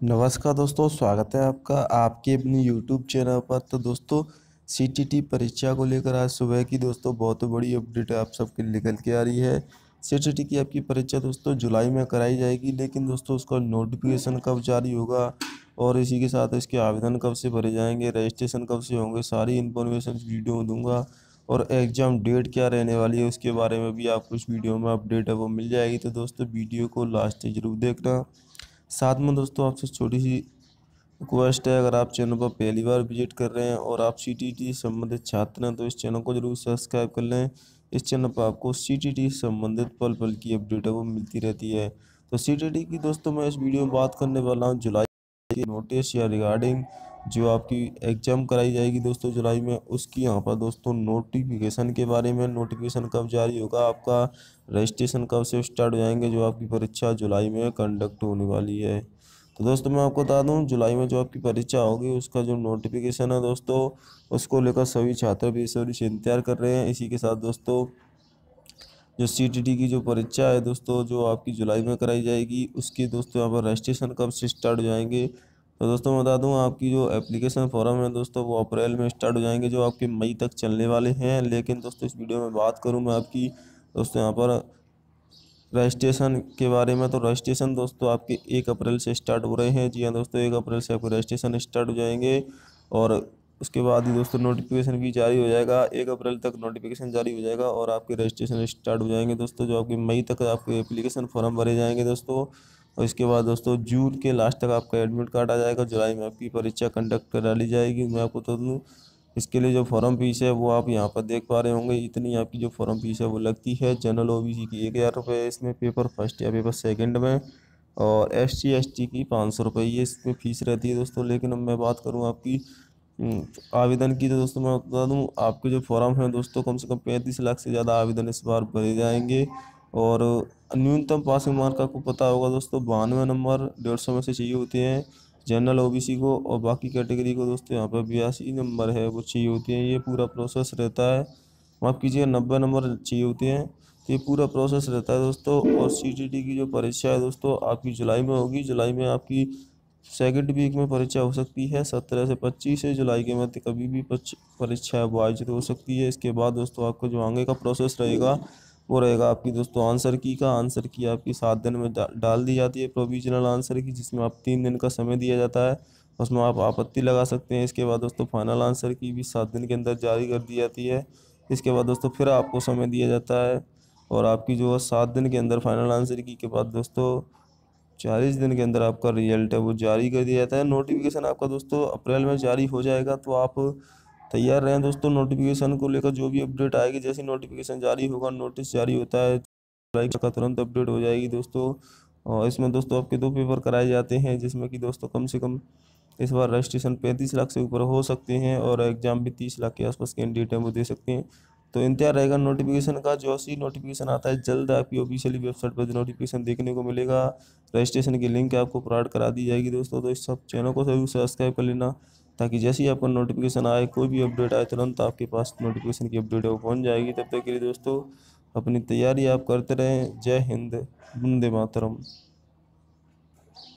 नमस्कार दोस्तों, स्वागत है आपका आपके अपने यूट्यूब चैनल पर। तो दोस्तों, सीटीटी परीक्षा को लेकर आज सुबह की दोस्तों बहुत बड़ी अपडेट आप सबके निकल के आ रही है। सीटीटी की आपकी परीक्षा दोस्तों जुलाई में कराई जाएगी, लेकिन दोस्तों उसका नोटिफिकेशन कब जारी होगा और इसी के साथ इसके आवेदन कब से भरे जाएंगे, रजिस्ट्रेशन कब से होंगे, सारी इन्फॉर्मेशन वीडियो में दूंगा। और एग्ज़ाम डेट क्या रहने वाली है उसके बारे में भी आपको इस वीडियो में अपडेट है वो मिल जाएगी। तो दोस्तों वीडियो को लास्ट तक जरूर देखना। साथ में दोस्तों आपसे छोटी सी रिक्वेस्ट है, अगर आप चैनल पर पहली बार विजिट कर रहे हैं और आप सीटीटी संबंधित छात्र हैं तो इस चैनल को जरूर सब्सक्राइब कर लें। इस चैनल पर आपको सीटीटी संबंधित पल पल की अपडेट है वो मिलती रहती है। तो सीटीटी की दोस्तों मैं इस वीडियो में बात करने वाला हूँ जुलाई की नोटिस या रिगार्डिंग जो आपकी एग्जाम कराई जाएगी दोस्तों जुलाई में, उसकी यहाँ पर दोस्तों नोटिफिकेशन के बारे में। नोटिफिकेशन कब जारी होगा, आपका रजिस्ट्रेशन कब से स्टार्ट हो जाएंगे, जो आपकी परीक्षा जुलाई में कंडक्ट होने वाली है। तो दोस्तों मैं आपको बता दूं, जुलाई में जो आपकी परीक्षा होगी उसका जो नोटिफिकेशन है दोस्तों, उसको लेकर सभी छात्र बेसब्री से इंतजार कर रहे हैं। इसी के साथ दोस्तों जो सीटीटी की जो परीक्षा है दोस्तों जो आपकी जुलाई में कराई जाएगी, उसकी दोस्तों यहाँ पर रजिस्ट्रेशन कब से स्टार्ट हो जाएंगे। तो दोस्तों मैं बता दूं, आपकी जो एप्लीकेशन फॉर्म है दोस्तों वो अप्रैल में स्टार्ट हो जाएंगे, जो आपके मई तक चलने वाले हैं। लेकिन दोस्तों इस वीडियो में बात करूँ मैं आपकी दोस्तों यहाँ पर रजिस्ट्रेशन के बारे में, तो रजिस्ट्रेशन दोस्तों आपके 1 अप्रैल से स्टार्ट हो रहे हैं। जी हाँ दोस्तों, 1 अप्रैल से आपके रजिस्ट्रेशन स्टार्ट हो जाएंगे और उसके बाद ही दोस्तों नोटिफिकेशन भी जारी हो जाएगा। 1 अप्रैल तक नोटिफिकेशन जारी हो जाएगा और आपके रजिस्ट्रेशन स्टार्ट हो जाएंगे दोस्तों, जो आपके मई तक आपके एप्लीकेशन फॉर्म भरे जाएंगे दोस्तों। और इसके बाद दोस्तों जून के लास्ट तक आपका एडमिट कार्ड आ जाएगा। जुलाई में आपकी परीक्षा कंडक्ट करा ली जाएगी। मैं आपको बता दूँ, इसके लिए जो फॉर्म फीस है वो आप यहाँ पर देख पा रहे होंगे। इतनी आपकी जो फॉर्म फीस है वो लगती है। जनरल ओबीसी की 1000 रुपये इसमें पेपर फर्स्ट या पेपर सेकंड में, और SC ST की 500 रुपये ये इसमें फीस रहती है दोस्तों। लेकिन अब मैं बात करूँ आपकी आवेदन की, तो दोस्तों मैं बता दूँ आपके जो फॉर्म है दोस्तों कम से कम 35 लाख से ज़्यादा आवेदन इस बार भरे जाएंगे। और न्यूनतम पासिंग मार्क आपको पता होगा दोस्तों, 92 नंबर 150 में से चाहिए होते हैं जनरल ओबीसी को, और बाकी कैटेगरी को दोस्तों यहाँ पर 82 नंबर है वो चाहिए होते हैं। ये पूरा प्रोसेस रहता है। माफ़ कीजिए, 90 नंबर चाहिए होते हैं। तो ये पूरा प्रोसेस रहता है दोस्तों। और सीटीटी की जो परीक्षा है दोस्तों आपकी जुलाई में होगी। जुलाई में आपकी सेकंड वीक में परीक्षा हो सकती है। 17 से 25 जुलाई के मध्य कभी भी परीक्षा है वो आयोजित हो सकती है। इसके बाद दोस्तों आपका जो आगे का प्रोसेस रहेगा वो रहेगा आपकी दोस्तों आंसर की आपकी 7 दिन में डाल दी जाती है प्रोविजनल आंसर की, जिसमें आप 3 दिन का समय दिया जाता है। उसमें आप आपत्ति लगा सकते हैं। इसके बाद दोस्तों फाइनल आंसर की भी 7 दिन के अंदर जारी कर दी जाती है। इसके बाद दोस्तों फिर आपको समय दिया जाता है और आपकी जो 7 दिन के अंदर फाइनल आंसर की के बाद दोस्तों 40 दिन के अंदर आपका रिजल्ट है वो जारी कर दिया जाता है। नोटिफिकेशन आपका दोस्तों अप्रैल में जारी हो जाएगा, तो आप तैयार रहें दोस्तों। नोटिफिकेशन को लेकर जो भी अपडेट आएगी, जैसे नोटिफिकेशन जारी होगा, नोटिस जारी होता है लाइक का तुरंत अपडेट हो जाएगी दोस्तों। और इसमें दोस्तों आपके 2 पेपर कराए जाते हैं, जिसमें कि दोस्तों कम से कम इस बार रजिस्ट्रेशन 35 लाख से ऊपर हो सकते हैं और एग्ज़ाम भी 30 लाख के आसपास कैंडिडेट हैं वो दे सकते हैं। तो इंतजार रहेगा नोटिफिकेशन का। जो सी नोटिफिकेशन आता है जल्द आपकी ऑफिशियली वेबसाइट पर नोटिफिकेशन देखने को मिलेगा। रजिस्ट्रेशन की लिंक आपको प्रोवाइड करा दी जाएगी दोस्तों। तो इस सब चैनल को जरूर सब्सक्राइब कर लेना, ताकि जैसे ही आपका नोटिफिकेशन आए, कोई भी अपडेट आए, तुरंत आपके पास नोटिफिकेशन की अपडेट है वो पहुँच जाएगी। तब तक के लिए दोस्तों अपनी तैयारी आप करते रहें। जय हिंद, वंदे मातरम।